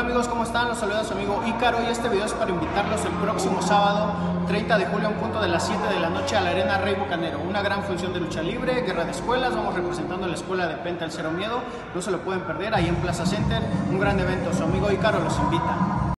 amigos, ¿cómo están? Los saluda su amigo Ícaro y este video es para invitarlos el próximo sábado 30 de julio en punto de las 7 de la noche a la Arena Rey Bucanero. Una gran función de lucha libre, guerra de escuelas, vamos representando a la escuela de Penta el Cero Miedo. No se lo pueden perder ahí en Plaza Center, un gran evento. Su amigo Ícaro los invita.